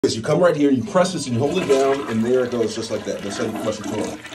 You come right here, you press this, and you hold it down, and there it goes, just like that. That's how you flush your toilet.